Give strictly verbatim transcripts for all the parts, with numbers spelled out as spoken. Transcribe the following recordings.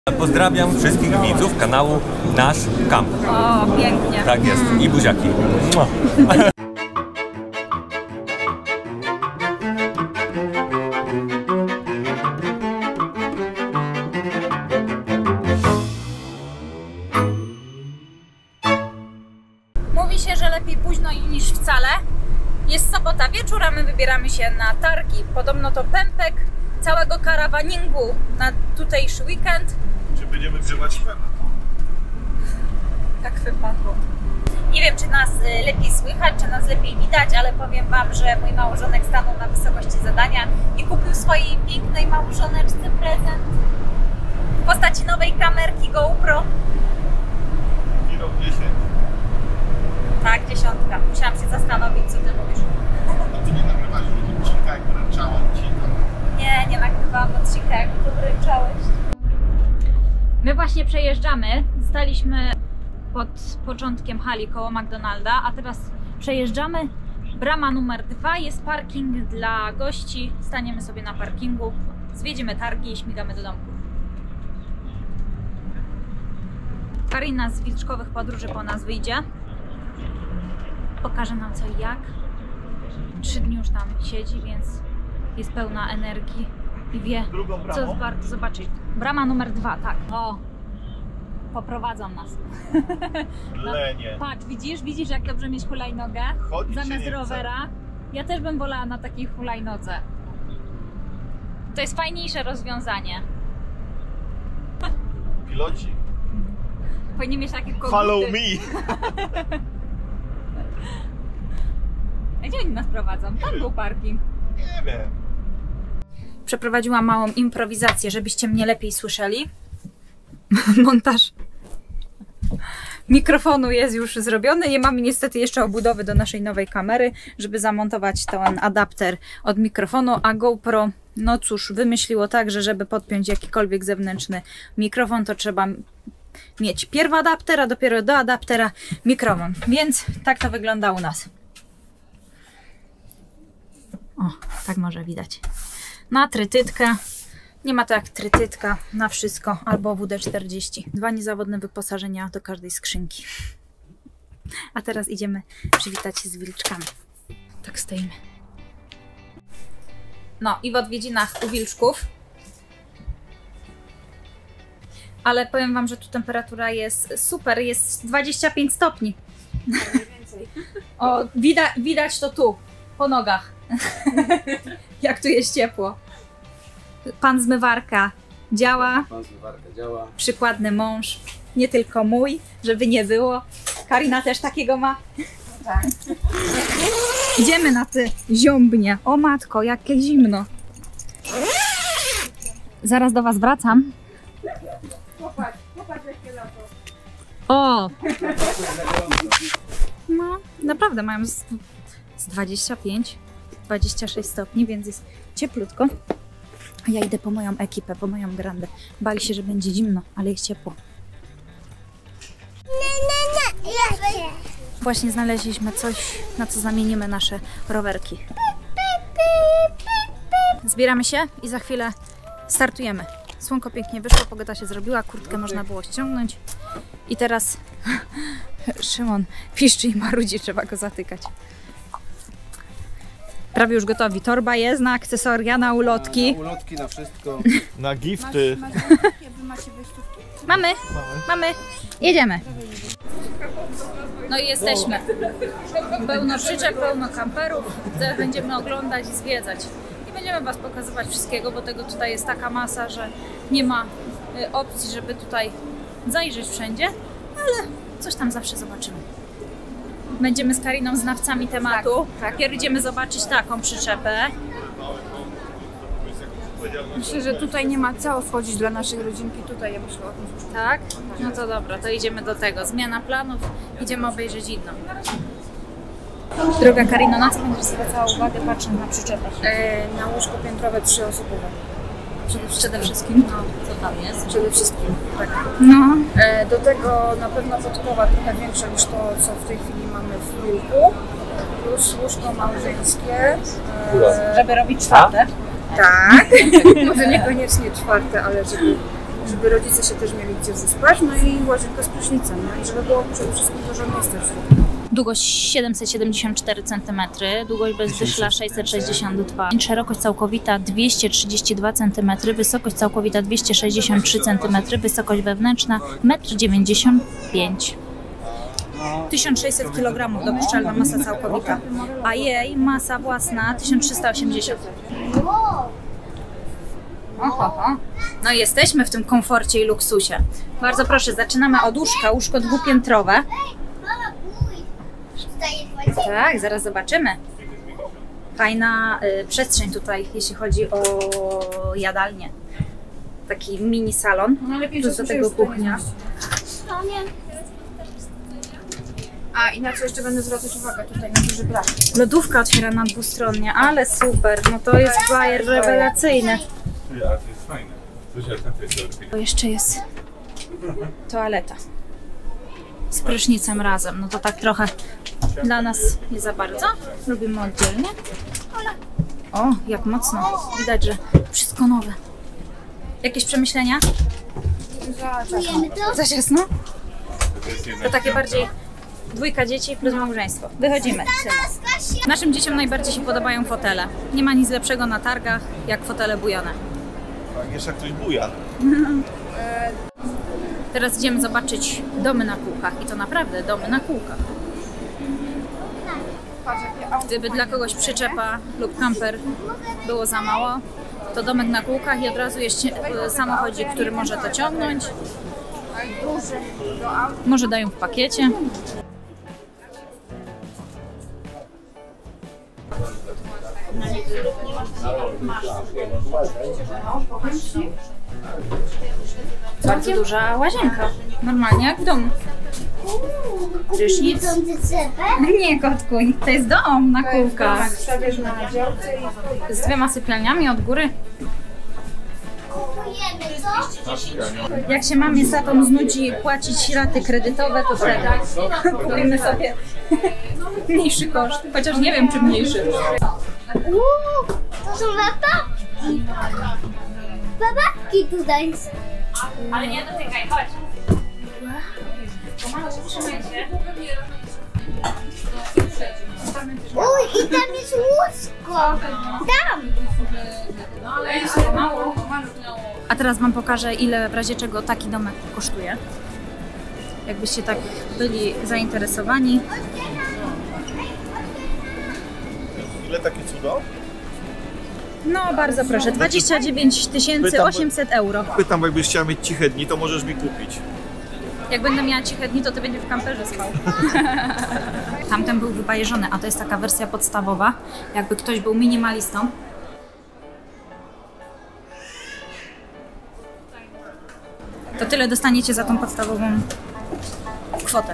Pozdrawiam wszystkich widzów kanału Nasz Camp. O, pięknie. Tak jest. I buziaki. Mówi się, że lepiej późno niż wcale. Jest sobota wieczór, a my wybieramy się na targi. Podobno to pępek całego karawaningu na tutejszy weekend. Czy będziemy grzewać szpemę? Tak wypadło. Nie wiem, czy nas lepiej słychać, czy nas lepiej widać, ale powiem Wam, że mój małżonek stanął na wysokości zadania i kupił swojej pięknej małżoneczce prezent w postaci nowej kamerki GoPro. Kilo dziesięć. Tak, dziesiątka. Musiałam się zastanowić, co Ty mówisz. A Ty nie nagrywasz odcinka, jak wręczałam Ci to? Nie, nie nagrywałam odcinka, jak to wręczałeś. My właśnie przejeżdżamy. Staliśmy pod początkiem hali koło McDonalda, a teraz przejeżdżamy. Brama numer dwa, jest parking dla gości. Staniemy sobie na parkingu, zwiedzimy targi i śmigamy do domku. Karina z Wilczkowych Podróży po nas wyjdzie. Pokaże nam co i jak. Trzy dni już tam siedzi, więc jest pełna energii i wie, co warto zobaczyć. Brama numer dwa, tak. O, poprowadzą nas. Lenie. No, patrz, widzisz, widzisz jak dobrze mieć hulajnogę Chodzić się zamiast nie rowera. chce. Ja też bym wolała na takiej hulajnodze. To jest fajniejsze rozwiązanie. Piloci. Powinien mieć takie koguty. Follow me! A gdzie oni nas prowadzą? Tam był parking. Nie wiem. Przeprowadziłam małą improwizację, żebyście mnie lepiej słyszeli. Montaż mikrofonu jest już zrobiony. Nie mamy niestety jeszcze obudowy do naszej nowej kamery, żeby zamontować ten adapter od mikrofonu, a GoPro, no cóż, wymyśliło tak, że żeby podpiąć jakikolwiek zewnętrzny mikrofon, to trzeba mieć pierw adapter, a dopiero do adaptera mikrofon. Więc tak to wygląda u nas. O, tak może widać. Na trytytkę. Nie ma to jak trytytka, na wszystko. Albo W D czterdzieści. Dwa niezawodne wyposażenia do każdej skrzynki. A teraz idziemy przywitać się z wilczkami. Tak stoimy. No i w odwiedzinach u wilczków. Ale powiem Wam, że tu temperatura jest super. Jest dwadzieścia pięć stopni. O, widać, widać to tu, po nogach. Jak tu jest ciepło. Pan zmywarka działa. Pan zmywarka działa. Przykładny mąż. Nie tylko mój, żeby nie było. Karina też takiego ma. Tak. Idziemy na te ziombnie. O matko, jakie zimno. Zaraz do Was wracam. Popatrz, popatrz jakie lato. O! No, naprawdę mają z, z dwadzieścia pięć, dwadzieścia sześć stopni, więc jest cieplutko. A ja idę po moją ekipę, po moją grandę. Bali się, że będzie zimno, ale jest ciepło. Właśnie znaleźliśmy coś, na co zamienimy nasze rowerki. Zbieramy się i za chwilę startujemy. Słonko pięknie wyszło, pogoda się zrobiła, kurtkę można było ściągnąć. I teraz Szymon piszczy i marudzi, trzeba go zatykać. Prawie już gotowi. Torba jest na akcesoria, na ulotki. Na ulotki, na wszystko. Na gifty. Wy macie wejściówki? Mamy, mamy, jedziemy. No i jesteśmy. Pełno przyczep, pełno kamperów. Teraz będziemy oglądać i zwiedzać. Nie będziemy Was pokazywać wszystkiego, bo tego tutaj jest taka masa, że nie ma y, opcji, żeby tutaj zajrzeć wszędzie, ale coś tam zawsze zobaczymy. Będziemy z Kariną znawcami tematu. Tak, tak. Idziemy zobaczyć taką przyczepę. Myślę, że tutaj nie ma co wchodzić dla naszej rodzinki. Tutaj ja myślę o tym. Tak? No to dobra, to idziemy do tego. Zmiana planów, idziemy obejrzeć inną. Droga Karino, na co będziesz zwracała uwagę patrząc na przyczepę? E, na łóżko piętrowe trzyosobowe. Przede, przede wszystkim, no, co tam jest? Przede wszystkim, tak. No, E, do tego na pewno podkowa trochę większa niż to, co w tej chwili mamy w biurku. Plus łóżko małżeńskie. E, żeby robić czwarte. tak. Może niekoniecznie czwarte, ale żeby żeby rodzice się też mieli gdzie wyspać, no i łazienka z prysznicem, no i żeby było przede wszystkim dużo miejsca w środku. Długość siedemset siedemdziesiąt cztery centymetry, długość bez dyszla sześćset sześćdziesiąt dwa, szerokość całkowita dwieście trzydzieści dwa centymetry, wysokość całkowita dwieście sześćdziesiąt trzy centymetry, wysokość wewnętrzna jeden dziewięćdziesiąt pięć metra. tysiąc sześćset kilogramów dopuszczalna masa całkowita, a jej masa własna tysiąc trzysta osiemdziesiąt. Oho, no i jesteśmy w tym komforcie i luksusie. Bardzo proszę, zaczynamy od łóżka, łóżko dwupiętrowe. Tak, zaraz zobaczymy. Fajna y, przestrzeń tutaj, jeśli chodzi o jadalnię. Taki mini salon, plus do tego kuchnia. A i na co jeszcze będę zwracać uwagę tutaj na duży brak. Lodówka otwierana dwustronnie, ale super, no to jest bajer rewelacyjny. Bo jeszcze jest toaleta z prysznicem razem, no to tak trochę dla nas nie za bardzo, lubimy oddzielnie, ale o, jak mocno, widać, że wszystko nowe. Jakieś przemyślenia? Za ciasno? To takie bardziej dwójka dzieci plus małżeństwo. Wychodzimy. Naszym dzieciom najbardziej się podobają fotele. Nie ma nic lepszego na targach jak fotele bujane. Tak, jeszcze ktoś buja. Teraz idziemy zobaczyć domy na kółkach i to naprawdę domy na kółkach. Gdyby dla kogoś przyczepa lub kamper było za mało, to domek na kółkach i od razu jest samochodzik, który może to ciągnąć. Może dają w pakiecie. Bardzo duża łazienka. Normalnie jak w domu. Prysznic. Nie, kotku, to jest dom na kółkach. Z dwiema sypialniami od góry. Jak się mamie za to znudzi płacić raty kredytowe, to wtedy kupimy sobie mniejszy koszt. Chociaż nie wiem, czy mniejszy. Uuu, to są babki. Babki tutaj są. Ale nie dotykaj, chodź. Pomału, trzymaj się. Uj, i tam jest łóżko. Tam. Pomału. A teraz wam pokażę, ile w razie czego taki domek kosztuje. Jakbyście tak byli zainteresowani. Ile takie cudo? No bardzo proszę, dwadzieścia dziewięć tysięcy osiemset euro. Pytam, bo jakbyś chciała mieć ciche dni, to możesz mi kupić. Jak będę miała ciche dni, to ty będziesz w kamperze spał. Tamten był wybajeżony, a to jest taka wersja podstawowa. Jakby ktoś był minimalistą. To tyle dostaniecie za tą podstawową kwotę.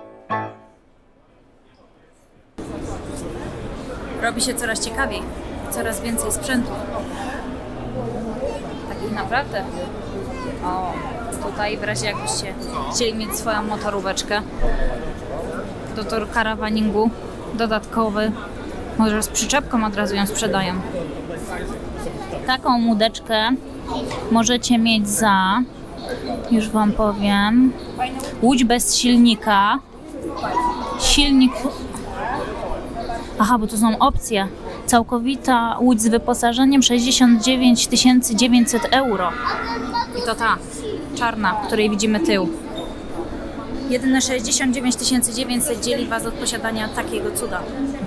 Robi się coraz ciekawiej. Coraz więcej sprzętu. Takich naprawdę. O, tutaj w razie jakbyście chcieli mieć swoją motoróweczkę do tor karawaningu dodatkowy, może z przyczepką od razu ją sprzedają. Taką łódeczkę możecie mieć za, już wam powiem, łódź bez silnika. Silnik, aha, bo to są opcje. Całkowita łódź z wyposażeniem sześćdziesiąt dziewięć tysięcy dziewięćset euro. I to ta czarna, której widzimy tył. Jedyne sześćdziesiąt dziewięć tysięcy dziewięćset dzieli was od posiadania takiego cuda.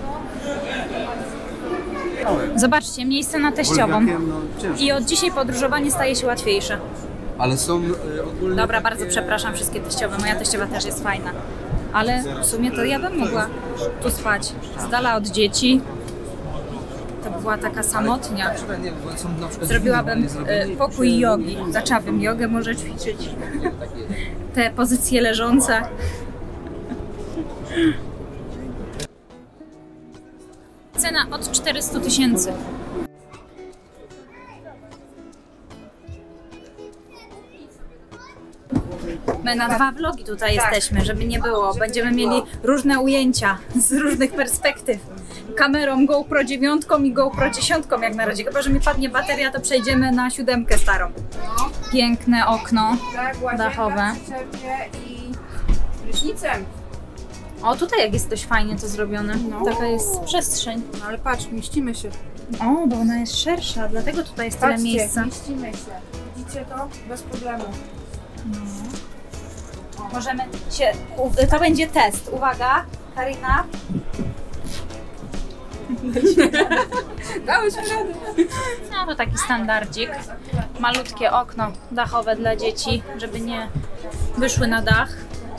Zobaczcie, miejsce na teściową. I od dzisiaj podróżowanie staje się łatwiejsze. Ale są y, ogólnie. Dobra, bardzo przepraszam wszystkie teściowe. Moja teściowa też jest fajna. Ale w sumie to ja bym mogła tu spać. Z dala od dzieci. To by była taka samotnia. Zrobiłabym y, pokój jogi. Zaczęłabym jogę może ćwiczyć. Te pozycje leżące. Cena od czterystu tysięcy. My na dwa vlogi tutaj jesteśmy, żeby nie było. Będziemy mieli różne ujęcia z różnych perspektyw. Kamerą GoPro dziewięć i GoPro dziesięć jak na razie. Chyba że mi padnie bateria, to przejdziemy na siódemkę starą. Piękne okno dachowe. I prysznicem. O, tutaj jak jest dość fajnie to zrobione. No. Taka jest przestrzeń. No ale patrz, mieścimy się. O, bo ona jest szersza, dlatego tutaj jest tyle Patrzcie, miejsca. mieścimy się. Widzicie to? Bez problemu. Możemy się... To będzie test. Uwaga, Karina. Dałeś radę. No to taki standardzik. Malutkie okno dachowe dla dzieci, żeby nie wyszły na dach.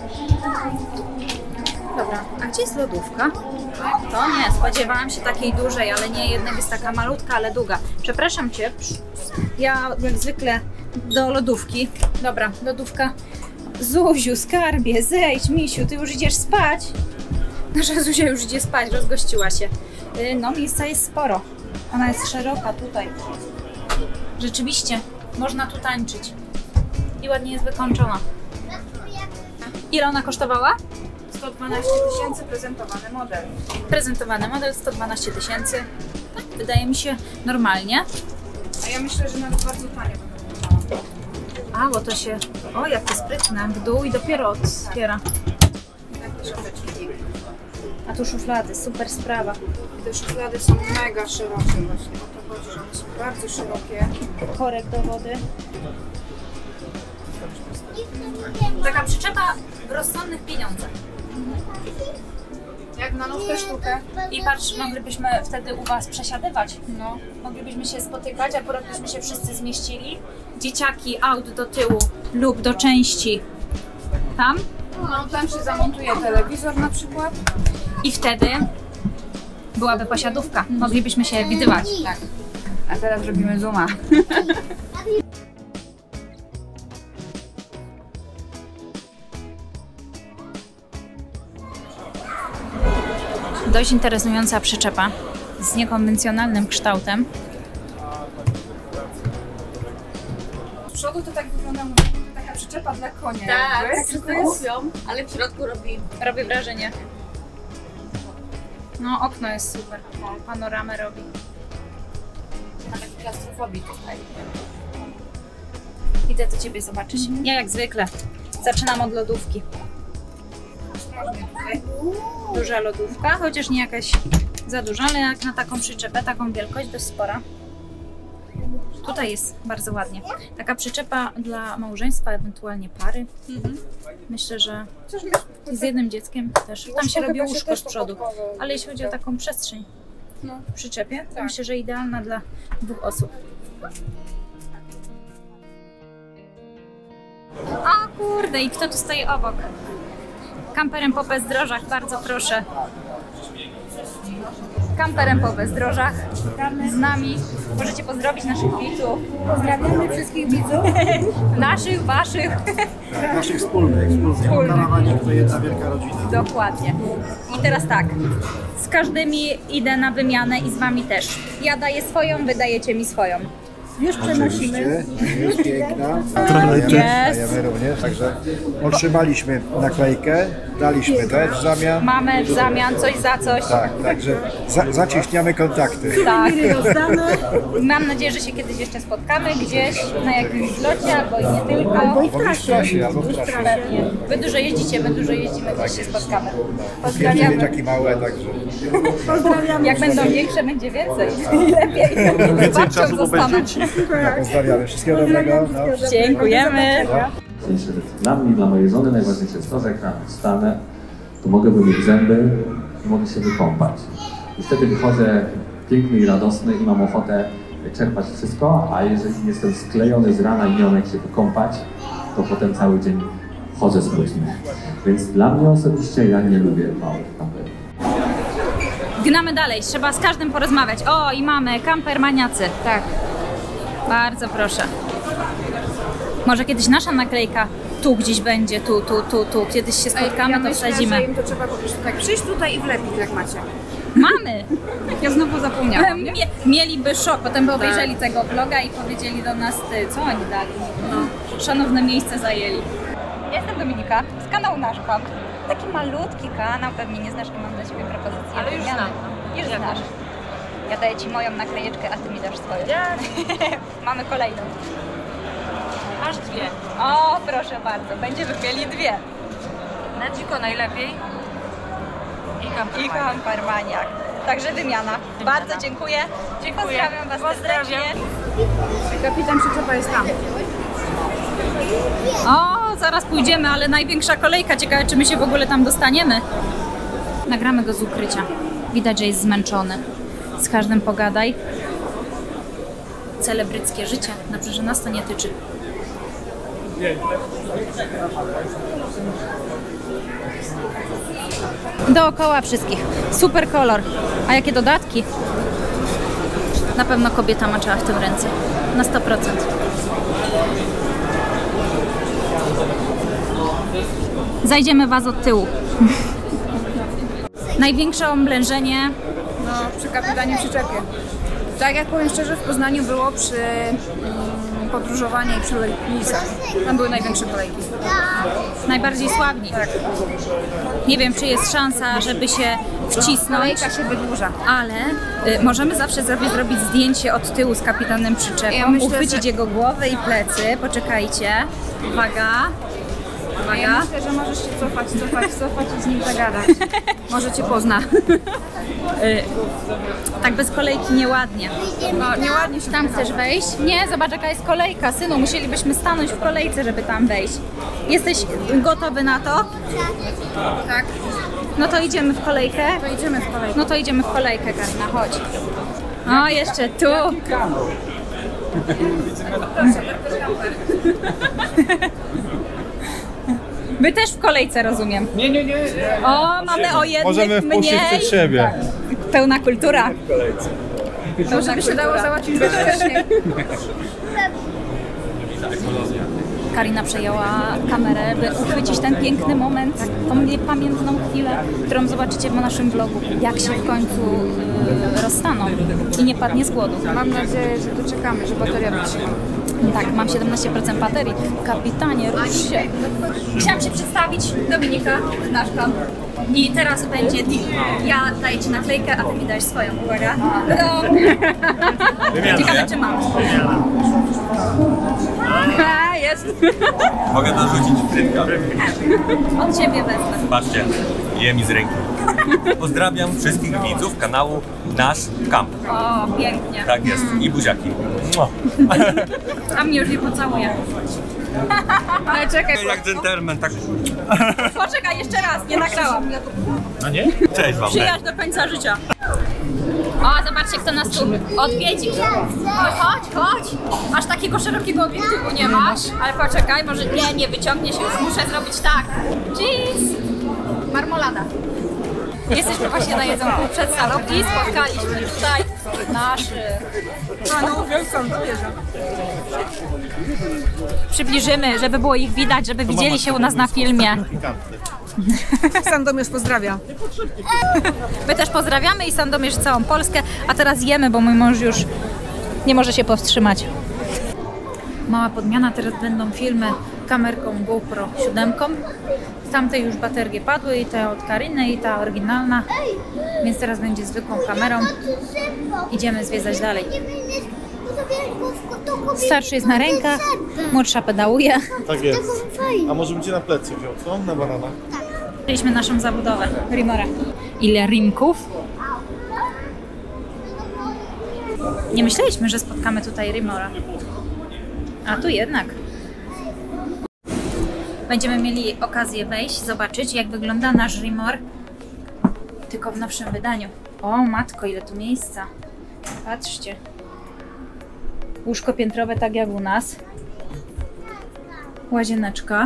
Dobra, a gdzie jest lodówka? To nie, spodziewałam się takiej dużej, ale nie, jednak jest taka malutka, ale długa. Przepraszam Cię, ja jak zwykle do lodówki. Dobra, lodówka. Zuziu, skarbie, zejdź, misiu, Ty już idziesz spać? Nasza Zuzia już idzie spać, rozgościła się. No, miejsca jest sporo. Ona jest szeroka tutaj. Rzeczywiście, można tu tańczyć. I ładnie jest wykończona. Ile ona kosztowała? sto dwanaście tysięcy prezentowany model. Prezentowany model sto dwanaście tysięcy. Tak, wydaje mi się normalnie. A ja myślę, że nawet bardzo tanie będą wyglądały. A, bo to się... O, jak to sprytne. W dół i dopiero otwiera. Takie szafeczki. A tu szuflady, super sprawa. I te szuflady są mega szerokie właśnie. O to chodzi, że one są bardzo szerokie. Korek do wody. Taka przyczepa w rozsądnych pieniądzach. Jak na nówkę sztukę. I patrz, moglibyśmy wtedy u Was przesiadywać. No. Moglibyśmy się spotykać, akurat byśmy się wszyscy zmieścili. Dzieciaki aut do tyłu lub do części tam. No, tam się zamontuje telewizor na przykład. I wtedy byłaby posiadówka. Moglibyśmy się widywać. Tak. A teraz robimy zooma. Dość interesująca przyczepa z niekonwencjonalnym kształtem. Z przodu to tak wygląda, mówię, taka przyczepa dla konia. Tak, jakby. tak wszyscy mówią, ale w środku robi. Robi wrażenie. No, okno jest super. O, panoramę robi. Ma taki klaustrofobii tutaj. Idę do Ciebie zobaczyć. Ja jak zwykle. Zaczynam od lodówki. Duża lodówka, chociaż nie jakaś za duża, ale jak na taką przyczepę, taką wielkość, dość spora. Tutaj jest bardzo ładnie. Taka przyczepa dla małżeństwa, ewentualnie pary. Mhm. Myślę, że z jednym dzieckiem też. Tam się robi łóżko z przodu. Ale jeśli chodzi o taką przestrzeń w przyczepie, to myślę, że idealna dla dwóch osób. O kurde, i kto tu stoi obok? Kamperem po bezdrożach, bardzo proszę. Kamperem po bezdrożach z nami. Możecie pozdrowić naszych widzów. Pozdrawiamy wszystkich widzów. Naszych, waszych. Tak, naszych wspólnych, wspólnych. Karawanik to jedna wielka rodzina. Dokładnie. I teraz tak, z każdymi idę na wymianę i z wami też. Ja daję swoją, wy dajecie mi swoją. Już przenosimy. Jest piękna. Yes. Dajemy również, także otrzymaliśmy naklejkę, daliśmy też w zamian. Mamy w zamian coś za coś. Tak, także za, zacieśniamy kontakty. Tak. Mam nadzieję, że się kiedyś jeszcze spotkamy gdzieś na jakimś zlocie, albo i nie tylko. Albo w trasie, albo w trasie. Pewnie. Wy dużo jeździcie, my dużo jeździmy, gdzieś się spotkamy. Pozdrawiamy. Dzieciaki małe, także Jak będą większe, będzie więcej. Lepiej. Więcej czasu obejrzycie. pozdrawiamy. Wszystkiego dobrego. No. Dziękujemy. Dla mnie, dla mojej żony najważniejsze jest to, że jak rano wstanę, to mogę wymyć zęby i mogę się wykąpać. I wtedy wychodzę piękny i radosny i mam ochotę czerpać wszystko, a jeżeli jestem sklejony z rana i nie mam jak się wykąpać, to potem cały dzień chodzę smutny. Więc dla mnie osobiście ja nie lubię małych kamperów. Gnamy dalej, trzeba z każdym porozmawiać. O, i mamy kampermaniacy. Tak. Bardzo proszę. Może kiedyś nasza naklejka tu gdzieś będzie, tu, tu, tu, tu. Kiedyś się spotkamy, ja to myślę, wsadzimy. że im to trzeba po prostu tak przyjść tutaj i wlepić, jak macie. Mamy! Ja znowu zapomniałam, nie? Mie mieliby szok, potem by obejrzeli tego vloga i powiedzieli do nas, ty, co oni dali? No. Szanowne miejsce zajęli. Jestem Dominika z kanału Nasz Kamp. Taki malutki kanał, pewnie nie znasz, mam dla Ciebie propozycję. Ale już znam. Już znasz. Ja daję Ci moją naklejeczkę, a Ty mi dasz swoją. Mamy kolejną. Aż dwie. O, proszę bardzo, będziemy mieli dwie. Na dziko najlepiej. I I kampermaniak. kampermaniak. Także wymiana. Bardzo dziękuję. Dziękuję. Pozdrawiam Was Pozdrawiam. serdecznie. Kapitan przyczepa jest tam. O, zaraz pójdziemy, ale największa kolejka. Ciekawe, czy my się w ogóle tam dostaniemy. Nagramy go z ukrycia. Widać, że jest zmęczony. Z każdym pogadaj. Celebryckie życie. Dobrze, że nas to nie tyczy. Dookoła wszystkich. Super kolor. A jakie dodatki? Na pewno kobieta maczała w tym ręce. Na sto procent. Zajdziemy Was od tyłu. Największe oblężenie. No, przy kapitanie przyczepie. Tak jak powiem szczerze, w Poznaniu było przy mm, podróżowaniu i przy lotniskach. Tam były największe kolejki. Najbardziej sławni. Tak. Nie wiem, czy jest szansa, żeby się wcisnąć, Kolejka się wydłuża. ale y, możemy zawsze zrobić, zrobić zdjęcie od tyłu z kapitanem przyczepą, Ja myślę, uchwycić że- jego głowę i plecy. Poczekajcie. Uwaga. Uwaga. Ja myślę, że możesz się cofać, cofać, cofać i z nim zagadać. Może Cię pozna. Y, tak bez kolejki nieładnie. No, nieładnie się Tam chcesz wejść? Nie, zobacz jaka jest kolejka. Synu, musielibyśmy stanąć w kolejce, żeby tam wejść. Jesteś gotowy na to? Tak, No to idziemy w kolejkę. to idziemy w kolejkę. No to idziemy w kolejkę, Karina, chodź. O, jeszcze tu. Wy też w kolejce, rozumiem. Nie, nie, nie. O, mamy o jednych Możemy wpuścić mniej. przed siebie. Tak. Pełna kultura. To żeby się dało załatwić bezpiecznie. Karina przejęła kamerę, by uchwycić ten piękny moment, tą niepamiętną chwilę, którą zobaczycie w naszym vlogu, jak się w końcu y, rozstaną i nie padnie z głodu. Mam nadzieję, że doczekamy, że bateria wytrzyma. Tak, mam siedemnaście procent baterii. Kapitanie, rusz się. Chciałam się przedstawić, Dominika, nasz kamp. I teraz będzie deal. Ja daję Ci naklejkę, a Ty mi dajesz swoją. Uwaga. No. Ciekawe, czy mam. A, jest. Mogę dorzucić frytka? Od Ciebie wezmę. Patrzcie, je mi z ręki. Pozdrawiam wszystkich widzów kanału Nasz Kamp. O, pięknie. Tak jest. I buziaki. Mua. A mnie już nie pocałuje. Ale czekaj, Jak dżentelmen, tak. Poczekaj, jeszcze raz, nie nagrałam. No nie? Cześć wam. Przyjaźń do końca życia. O, zobaczcie, kto nas tu odwiedził. No chodź, chodź. Aż takiego szerokiego obiektywu nie masz. Ale poczekaj, może nie, nie wyciągnie się już. Muszę zrobić tak. Cheese. Marmolada. Jesteśmy właśnie na jedzonku przed salą i spotkaliśmy tutaj naszych panów. Przybliżymy, żeby było ich widać, żeby widzieli się u nas na filmie. Sandomierz pozdrawia. My też pozdrawiamy i Sandomierz całą Polskę, a teraz jemy, bo mój mąż już nie może się powstrzymać. Mała podmiana, teraz będą filmy kamerką GoPro siedem. Z tamtej już baterie padły i ta od Kariny i ta oryginalna, więc teraz będzie zwykłą kamerą. Idziemy zwiedzać dalej. Starszy jest na rękach, młodsza pedałuje. Tak jest. A może bym cię na plecy wziął, co? Na banana. Mieliśmy naszą zabudowę Rimora. Ile rimków? Nie myśleliśmy, że spotkamy tutaj Rimora. A tu jednak. Będziemy mieli okazję wejść, zobaczyć, jak wygląda nasz Rimor, tylko w nowszym wydaniu. O matko, ile tu miejsca. Patrzcie. Łóżko piętrowe tak jak u nas. Łazieneczka.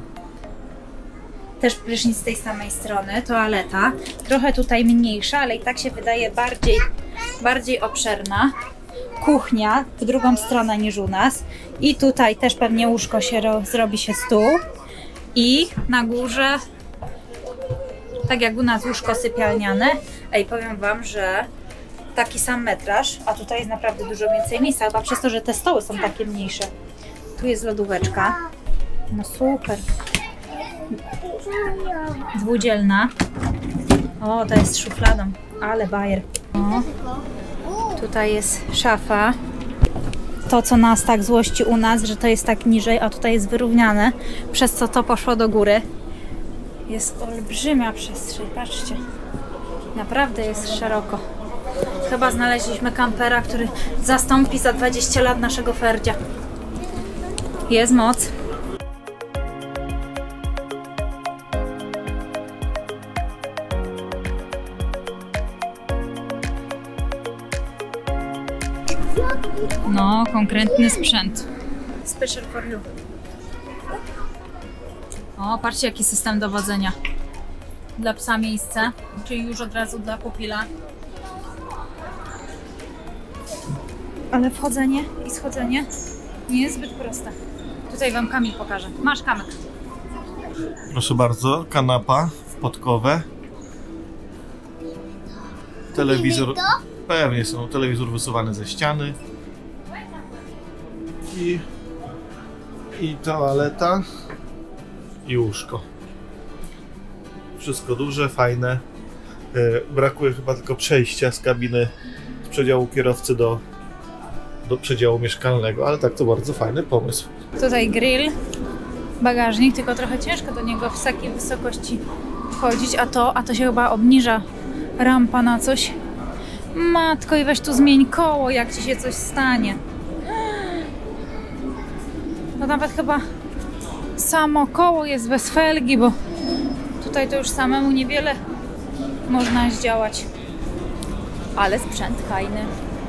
Też prysznic z tej samej strony, toaleta. Trochę tutaj mniejsza, ale i tak się wydaje bardziej, bardziej obszerna. Kuchnia w drugą stronę niż u nas. I tutaj też pewnie łóżko się ro, zrobi się stół. I na górze, tak jak u nas, łóżko sypialniane. Ej, powiem Wam, że taki sam metraż, a tutaj jest naprawdę dużo więcej miejsca, chyba przez to, że te stoły są takie mniejsze. Tu jest lodóweczka. No super. Dwudzielna. O, ta jest szufladą, ale bajer. O, tutaj jest szafa. To, co nas tak złości u nas, że to jest tak niżej, a tutaj jest wyrównane, przez co to poszło do góry. Jest olbrzymia przestrzeń, patrzcie. Naprawdę jest szeroko. Chyba znaleźliśmy kampera, który zastąpi za dwadzieścia lat naszego Ferdzia. Jest moc. No, konkretny sprzęt. Special for you. O, patrzcie jaki system dowodzenia. Dla psa miejsce, czyli już od razu dla pupila. Ale wchodzenie i schodzenie nie jest zbyt proste. Tutaj wam Kamil pokaże. Masz, Kamek. Proszę bardzo, kanapa w podkowę. Telewizor. Pewnie są. Telewizor wysuwany ze ściany. I, i toaleta. I łóżko. Wszystko duże, fajne. Yy, brakuje chyba tylko przejścia z kabiny z przedziału kierowcy do, do przedziału mieszkalnego, ale tak to bardzo fajny pomysł. Tutaj grill, bagażnik, tylko trochę ciężko do niego w takiej wysokości wchodzić, a to, a to się chyba obniża rampa na coś. Matko, i weź tu zmień koło, jak ci się coś stanie. No nawet chyba samo koło jest bez felgi, bo tutaj to już samemu niewiele można zdziałać. Ale sprzęt fajny.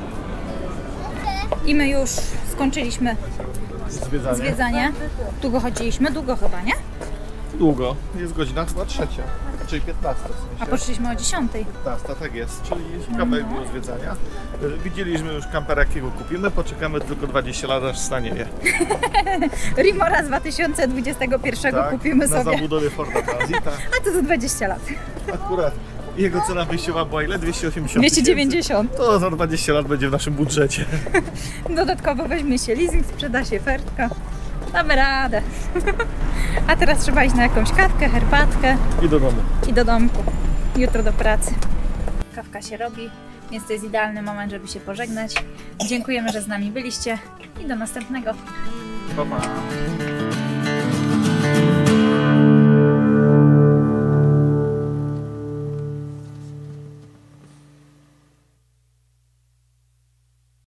I my już skończyliśmy Zwiedzanie. zwiedzanie. Długo chodziliśmy? Długo chyba, nie? Długo. Jest godzina chyba trzecia, czyli piętnasta w sensie. A poszliśmy o dziesiątej. piętnasta, tak jest, czyli kawałek do zwiedzania. Widzieliśmy już kampera, jakiego kupimy, poczekamy tylko dwadzieścia lat, aż stanieje. Rimora z dwa tysiące dwudziestego pierwszego Tak, kupimy na sobie. zabudowie Forda Transita. A to za dwadzieścia lat. Akurat jego cena wyjściowa była ile? dwieście osiemdziesiąt dwieście dziewięćdziesiąt. tysięcy. To za dwadzieścia lat będzie w naszym budżecie. Dodatkowo weźmie się leasing, sprzeda się Ferdka. Damy radę. A teraz trzeba iść na jakąś kawkę, herbatkę I do domu. i do domku. Jutro do pracy. Kawka się robi, więc to jest idealny moment, żeby się pożegnać. Dziękujemy, że z nami byliście i do następnego. Pa, pa.